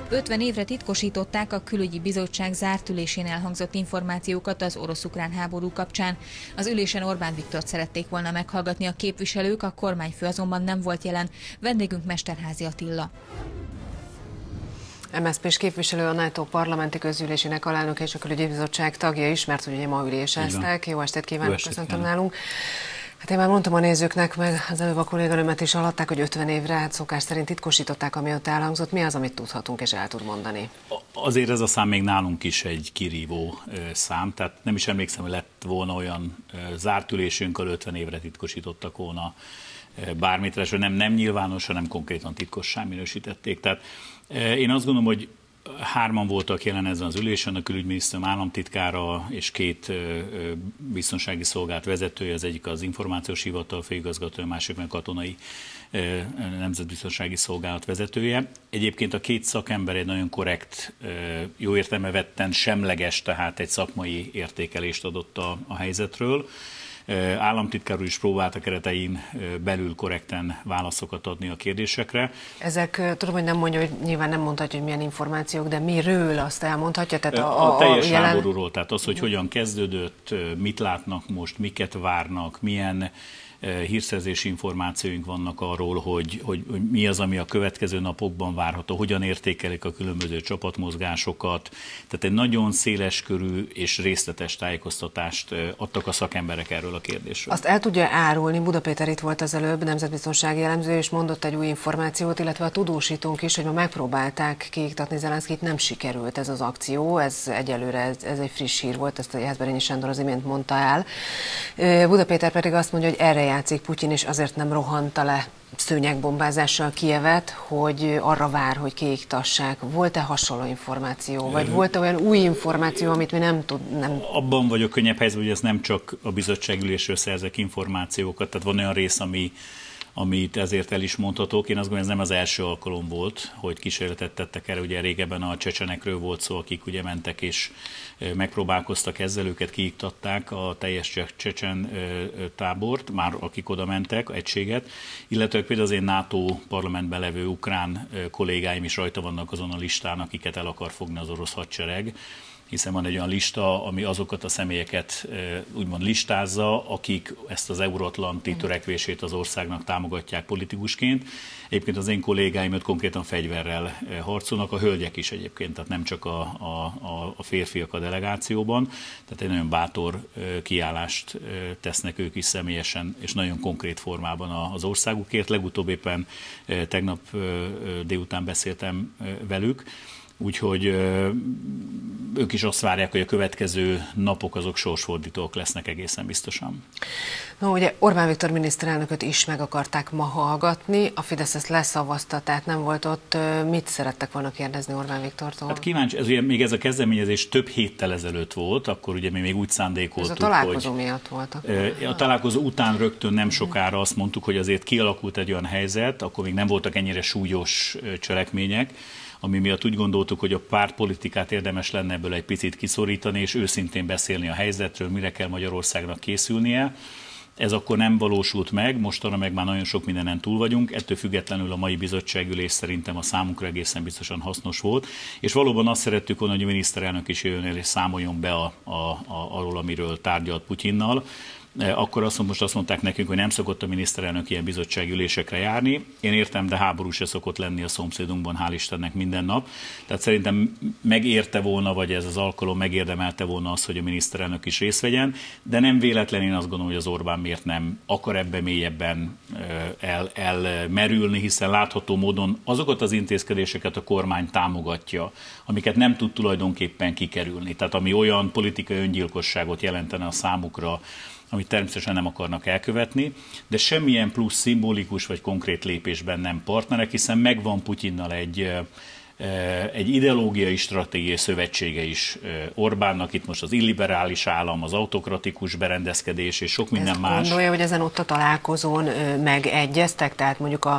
50 évre titkosították a külügyi bizottság zárt ülésén elhangzott információkat az orosz-ukrán háború kapcsán. Az ülésen Orbán Viktort szerették volna meghallgatni a képviselők, a kormányfő azonban nem volt jelen. Vendégünk Mesterházy Attila. MSZP-s képviselő, a NATO parlamenti közgyűlésének alelnöke és a külügyi bizottság tagja is, mert ugye ma üléseztek. Jó estét kívánok, köszöntöm nálunk. Hát én már mondtam a nézőknek, meg az előbb a kolléganőmet is hallották, hogy 50 évre, hát szokás szerint titkosították, amiatt elhangzott. Mi az, amit tudhatunk és el tud mondani? Azért ez a szám még nálunk is egy kirívó szám, tehát nem is emlékszem, hogy lett volna olyan zárt ülésünk, ahol 50 évre titkosítottak volna bármit, és nem nyilvános, hanem konkrétan titkossá minősítették. Tehát én azt gondolom, hogy hárman voltak jelen ezen az ülésen, a külügyminisztérium államtitkára és két biztonsági szolgálat vezetője, az egyik az információs hivatal főigazgatója, a másik meg a katonai nemzetbiztonsági szolgálat vezetője. Egyébként a két szakember egy nagyon korrekt, jó értelme vetten semleges, tehát egy szakmai értékelést adott a helyzetről. Államtitkár úr is próbált a keretein belül korrekten válaszokat adni a kérdésekre. Ezek, tudom, hogy nem mondja, hogy nyilván nem mondhatja, hogy milyen információk, de miről azt elmondhatja? Tehát a teljes háborúról, tehát az, hogy hogyan kezdődött, mit látnak most, miket várnak, milyen hírszerzési információink vannak arról, hogy mi az, ami a következő napokban várható, hogyan értékelik a különböző csapatmozgásokat. Tehát egy nagyon széleskörű és részletes tájékoztatást adtak a szakemberek erről a kérdésről. Azt el tudja árulni, Buda Péter itt volt az előbb, nemzetbiztonsági elemző, és mondott egy új információt, illetve a tudósítónk is, hogy ma megpróbálták kiiktatni Zelenszkijt, nem sikerült ez az akció, ez egyelőre ez egy friss hír volt, ezt a Jászberényi Sándor az imént mondta el. Buda Péter pedig azt mondja, hogy erre játszik Putyin, és azért nem rohanta le szőnyegbombázással Kijevet, hogy arra vár, hogy kiiktassák. Volt-e hasonló információ, vagy volt-e olyan új információ, amit mi nem tudunk? Abban vagyok könnyebb helyzetben, hogy ez nem csak a bizottságülésről szerzek információkat, tehát van olyan rész, amit ezért el is mondhatok. Én azt gondolom, ez nem az első alkalom volt, hogy kísérletet tettek erre. Ugye régebben a csecsenekről volt szó, akik ugye mentek és megpróbálkoztak ezzel, őket kiiktatták a teljes csecsen tábort, már akik oda mentek, egységet, illetve például az én NATO parlamentben levő ukrán kollégáim is rajta vannak azon a listán, akiket el akar fogni az orosz hadsereg, hiszen van egy olyan lista, ami azokat a személyeket úgymond listázza, akik ezt az euróatlanti törekvését az országnak támogatják politikusként. Egyébként az én kollégáim konkrétan fegyverrel harcolnak, a hölgyek is egyébként, tehát nem csak a férfiak a delegációban, tehát egy nagyon bátor kiállást tesznek ők is személyesen, és nagyon konkrét formában az országukért. Legutóbb éppen tegnap délután beszéltem velük, úgyhogy ők is azt várják, hogy a következő napok azok sorsfordítók lesznek egészen biztosan. No, ugye Orbán Viktor miniszterelnököt is meg akarták ma hallgatni, a Fidesz ezt leszavazta, tehát nem volt ott. Mit szerettek volna kérdezni Orbán Viktortól? Hát kíváncsi, még ez a kezdeményezés több héttel ezelőtt volt, akkor ugye mi még úgy szándékoltuk, ez a találkozó miatt volt. A találkozó után rögtön nem sokára azt mondtuk, hogy azért kialakult egy olyan helyzet, akkor még nem voltak ennyire súlyos cselekmények, ami miatt úgy gondoltuk, hogy a pártpolitikát érdemes lenne ebből egy picit kiszorítani, és őszintén beszélni a helyzetről, mire kell Magyarországnak készülnie. Ez akkor nem valósult meg, mostanra meg már nagyon sok mindenen túl vagyunk, ettől függetlenül a mai bizottságülés szerintem a számunkra egészen biztosan hasznos volt, és valóban azt szerettük volna, hogy a miniszterelnök is jöjjön és számoljon be arról, amiről tárgyalt Putyinnal. Akkor most azt mondták nekünk, hogy nem szokott a miniszterelnök ilyen bizottsági ülésekre járni. Én értem, de háború se szokott lenni a szomszédunkban, hál' Istennek minden nap. Tehát szerintem megérte volna, vagy ez az alkalom megérdemelte volna az, hogy a miniszterelnök is részt vegyen, de nem véletlen, én azt gondolom, hogy az Orbán miért nem akar ebbe mélyebben elmerülni, hiszen látható módon azokat az intézkedéseket a kormány támogatja, amiket nem tud tulajdonképpen kikerülni. Tehát ami olyan politikai öngyilkosságot jelentene a számukra, amit természetesen nem akarnak elkövetni, de semmilyen plusz szimbolikus vagy konkrét lépésben nem partnerek, hiszen megvan Putyinnal egy ideológiai, stratégiai szövetsége is Orbánnak, itt most az illiberális állam, az autokratikus berendezkedés és sok minden más. Gondolja, hogy ezen ott a találkozón megegyeztek, tehát mondjuk a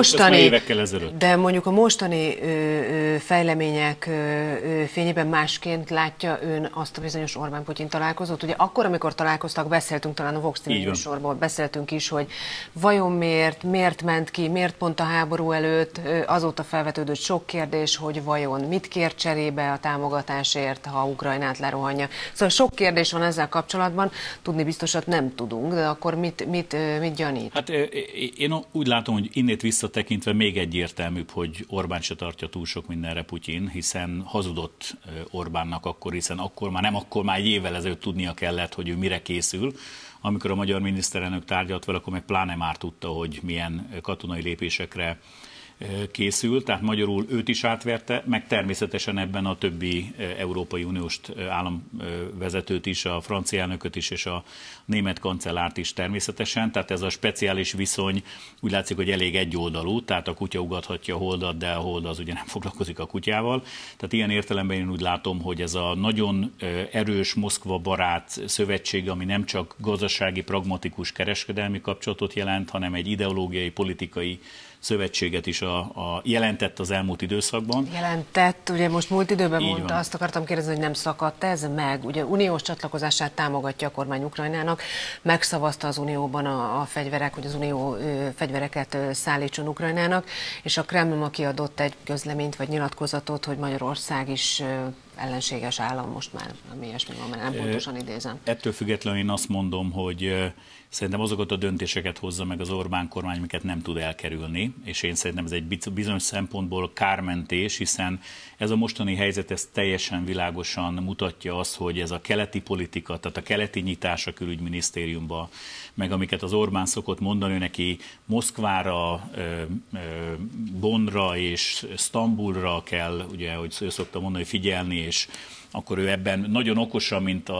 mostani fejlemények fényében másként látja ön azt a bizonyos Orbán-Putyin találkozót. Ugye akkor, amikor találkoztak, beszéltünk talán a Vox TV műsorból, beszéltünk is, hogy vajon miért ment ki, miért pont a háború előtt, azóta felvetődött sok kérdés, kérdés, hogy vajon mit kér cserébe a támogatásért, ha Ukrajnát lerohanja. Szóval sok kérdés van ezzel kapcsolatban, tudni biztosat nem tudunk, de akkor mit gyanít? Hát én úgy látom, hogy innét visszatekintve még egyértelműbb, hogy Orbán se tartja túl sok mindenre Putyin, hiszen hazudott Orbánnak akkor, hiszen akkor már egy évvel ezelőtt tudnia kellett, hogy ő mire készül. Amikor a magyar miniszterelnök tárgyalt vele, akkor meg pláne már tudta, hogy milyen katonai lépésekre készül, tehát magyarul őt is átverte, meg természetesen ebben a többi Európai Uniós államvezetőt is, a francia elnököt is, és a német kancellárt is természetesen, tehát ez a speciális viszony úgy látszik, hogy elég egyoldalú, tehát a kutya ugathatja a holdat, de a hold az ugye nem foglalkozik a kutyával, tehát ilyen értelemben én úgy látom, hogy ez a nagyon erős Moszkva barát szövetség, ami nem csak gazdasági, pragmatikus kereskedelmi kapcsolatot jelent, hanem egy ideológiai, politikai szövetséget is jelentett az elmúlt időszakban. Jelentett, ugye most múlt időben Így mondta, van. azt akartam kérdezni, hogy nem szakadt ez meg. Ugye uniós csatlakozását támogatja a kormány Ukrajnának, megszavazta az unióban a fegyverek, hogy az unió fegyvereket szállítson Ukrajnának, és a Kreml kiadott egy közleményt vagy nyilatkozatot, hogy Magyarország is ellenséges állam most már, ami ilyesmi van, mert nem pontosan idézem. Ettől függetlenül én azt mondom, hogy szerintem azokat a döntéseket hozza meg az Orbán kormány, amiket nem tud elkerülni, és én szerintem ez egy bizonyos szempontból kármentés, hiszen ez a mostani helyzet ez teljesen világosan mutatja azt, hogy ez a keleti politika, tehát a keleti nyitás a külügyminisztériumba, meg amiket az Orbán szokott mondani, neki Moszkvára, Bonnra és Sztambulra kell, ugye, hogy ő szokta mondani, figyelni, és akkor ő ebben nagyon okosan, mint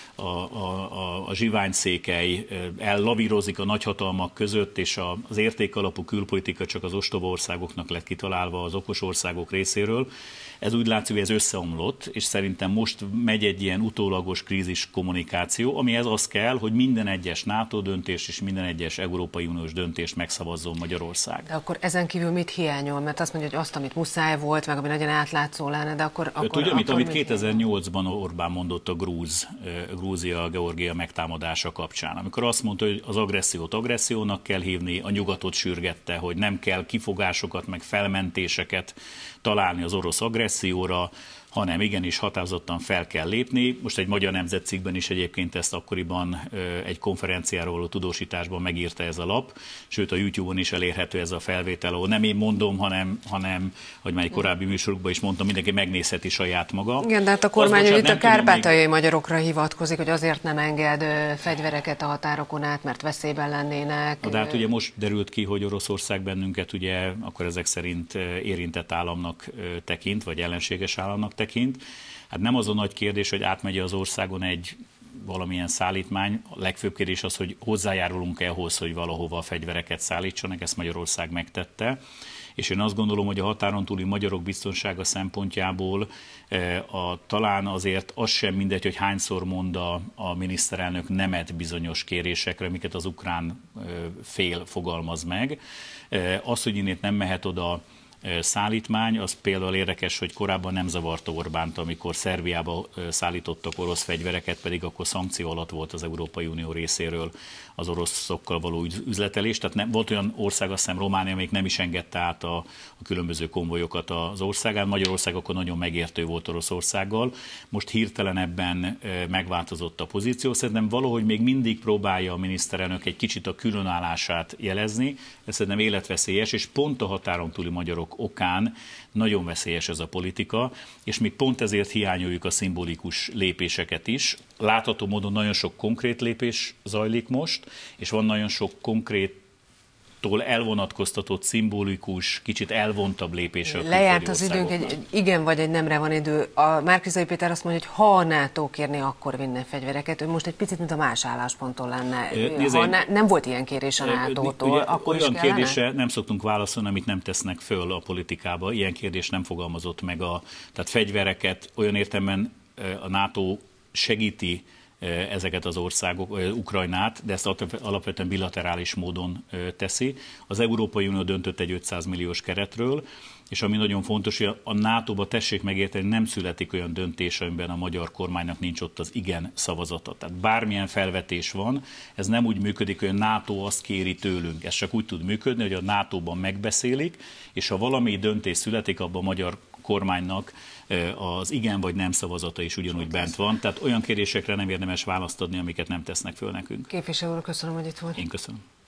a zsiványszékely, ellavírozik a nagyhatalmak között, és az értékalapú külpolitika csak az ostoba országoknak lett kitalálva az okos országok részéről. Ez úgy látszik, hogy ez összeomlott, és szerintem most megy egy ilyen utólagos krízis kommunikáció, amihez az kell, hogy minden egyes NATO döntés és minden egyes Európai Uniós döntést megszavazzon Magyarország. De akkor ezen kívül mit hiányol? Mert azt mondja, hogy azt, amit muszáj volt, meg ami nagyon átlátszó lenne, de akkor tudja, amit 2008-ban Orbán mondott a Grúzia-Georgia megtámadása kapcsán, amikor azt mondta, hogy az agressziót agressziónak kell hívni, a nyugatot sürgette, hogy nem kell kifogásokat, meg felmentéseket találni az orosz agresszióra, hanem igenis határozottan fel kell lépni. Most egy Magyar Nemzetcikkben is egyébként ezt akkoriban egy konferenciáról való tudósításban megírta ez a lap, sőt a YouTube-on is elérhető ez a felvétel, ahol nem én mondom, hanem hogy már egy korábbi műsorokban is mondtam, mindenki megnézheti saját maga. Igen, de hát a kormány itt a kárpátaljai magyarokra hivatkozik, hogy azért nem enged fegyvereket a határokon át, mert veszélyben lennének. De hát ugye most derült ki, hogy Oroszország bennünket ugye akkor ezek szerint érintett államnak tekint, vagy ellenséges államnak tekint. Hát nem az a nagy kérdés, hogy átmegy az országon egy valamilyen szállítmány. A legfőbb kérdés az, hogy hozzájárulunk ahhoz, hogy valahova a fegyvereket szállítsanak, ezt Magyarország megtette. És én azt gondolom, hogy a határon túli magyarok biztonsága szempontjából talán azért az sem mindegy, hogy hányszor mond a miniszterelnök nemet bizonyos kérésekre, amiket az ukrán fél fogalmaz meg. Az, hogy innét nem mehet oda szállítmány, az például érdekes, hogy korábban nem zavarta Orbánt, amikor Szerbiába szállítottak orosz fegyvereket, pedig akkor szankció alatt volt az Európai Unió részéről az oroszokkal való üzletelés. Tehát nem, volt olyan ország, azt hiszem Románia, amelyik nem is engedte át a különböző konvojokat az országán. Magyarország akkor nagyon megértő volt Oroszországgal. Most hirtelen ebben megváltozott a pozíció. Szerintem valahogy még mindig próbálja a miniszterelnök egy kicsit a különállását jelezni. Ez szerintem életveszélyes, és pont a határon túli magyarok okán nagyon veszélyes ez a politika, és mi pont ezért hiányoljuk a szimbolikus lépéseket is. Látható módon nagyon sok konkrét lépés zajlik most, és van nagyon sok konkréttól elvonatkoztatott, szimbolikus, kicsit elvontabb lépés. Lejárt az időnk, egy igen vagy egy nemre van idő. A Márki-Zay Péter azt mondja, hogy ha a NATO kérné, akkor vinne fegyvereket. Ő most egy picit, mint a más állásponton lenne. Nem volt ilyen kérés a NATO-tól, akkor olyan is kellene? kérdésre nem szoktunk válaszolni, amit nem tesznek föl a politikába. Ilyen kérdés nem fogalmazott meg. Tehát fegyvereket olyan értelemben a NATO segíti ezeket az országok, Ukrajnát, de ezt alapvetően bilaterális módon teszi. Az Európai Unió döntött egy 500 milliós keretről, és ami nagyon fontos, hogy a NATO-ba tessék megérteni, nem születik olyan döntés, amiben a magyar kormánynak nincs ott az igen szavazata. Tehát bármilyen felvetés van, ez nem úgy működik, hogy a NATO azt kéri tőlünk. Ez csak úgy tud működni, hogy a NATO-ban megbeszélik, és ha valami döntés születik, abban a magyar kormánynak az igen vagy nem szavazata is ugyanúgy bent van. Tehát olyan kérdésekre nem érdemes választ adni, amiket nem tesznek föl nekünk. Képviselő úr, köszönöm, hogy itt volt. Én köszönöm.